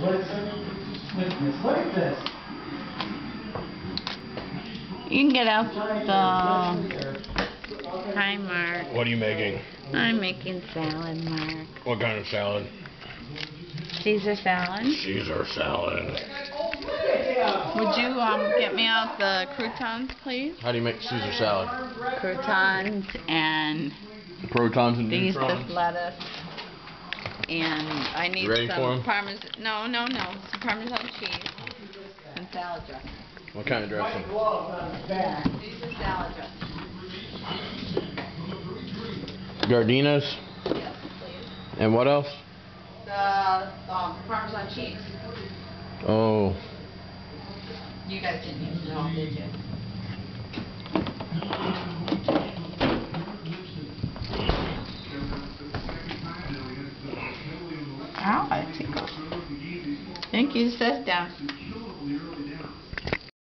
Look at this. You can get out the Hi, Mark. What are you making? I'm making salad, Mark. What kind of salad? Caesar salad. Caesar salad. Would you get me out the croutons, please? How do you make Caesar salad? Croutons and Protons and these neutrons. this lettuce. And I need some parmesan. No. Some Parmesan cheese and salad dressing. What kind of dressing? These are salad dressing. Gardinas? Yes, please. And what else? The Parmesan cheese. Oh. You guys didn't use it all, did you? Ow, I think. Thank you. Sit down.